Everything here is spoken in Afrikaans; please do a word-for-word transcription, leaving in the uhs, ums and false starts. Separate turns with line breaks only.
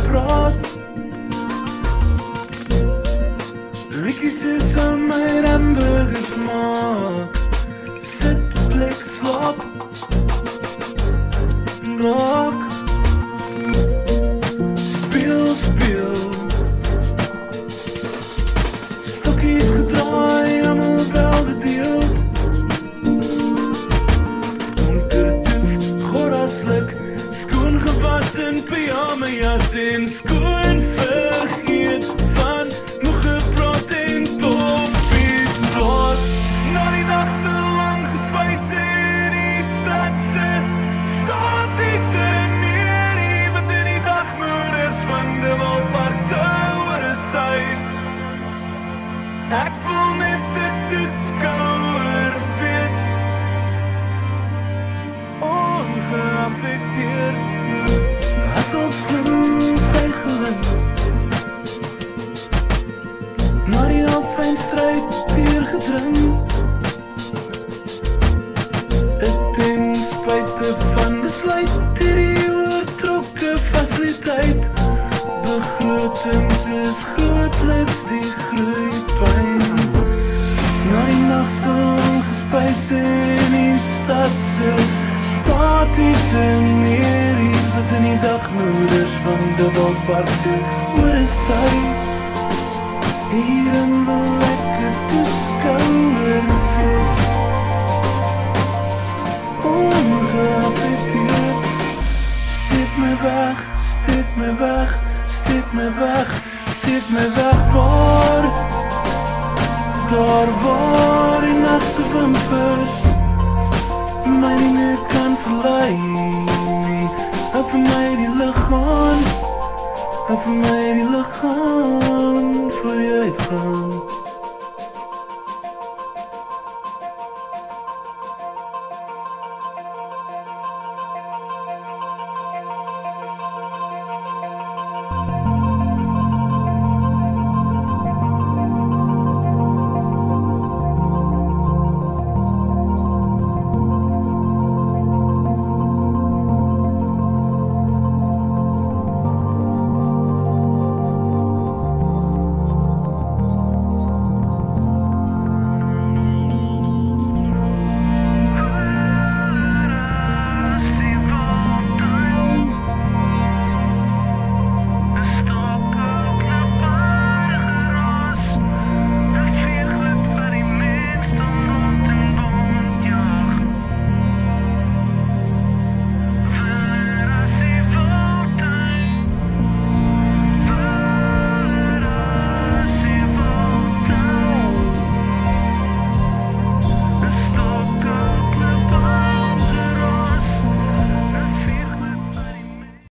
gepraat. Liedjies is aan my hamburgers maak. Sit, plek, slaap, raak. Speel, speel. Stokkies gedraai, allemaal wel bedeeld. Donker doef, goraslik, skoon gewas in pyjama jas en skoon vergeet van nog gepraat en toppies los. Na die nacht so lang gespuis in die stadse statiese neerie, wat in die dagmoeders van de Wolpark souwer is huis. Ek wil net een toeskouwer wees, ongeaffecteerd. Hasselt slim sy geluk, na die alfijn strijd deurgedring. Het ten spijte van besluit dier die oortrokke faciliteit. Begrotings is grootliks die groeipijn. Na die nacht so lang gespuis in die stadse statiese neerie, wat in die dagmoeders van de Wolpark se oor is huis. Hierin wil ek een toeskouwer wees, ongeaffecteerd. Steek my weg, steek my weg, steek my weg, steek my weg waar, daar waar die nachtse wimpers my nie meer kan verlei nie. Hou vir my die lig aan, hou vir my die lig aan, voor jy uitgaan.